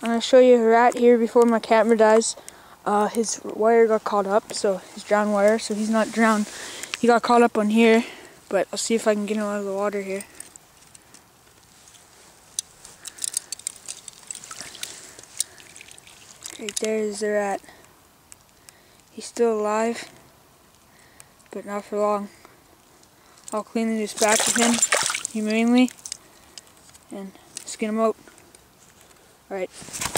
I'm going to show you a rat here before my camera dies. His wire got caught up, so his drowned wire, so he's not drowned. He got caught up on here, but I'll see if I can get him out of the water here. Right there is the rat. He's still alive, but not for long. I'll clean the dispatch of him humanely and skin him out. Alright.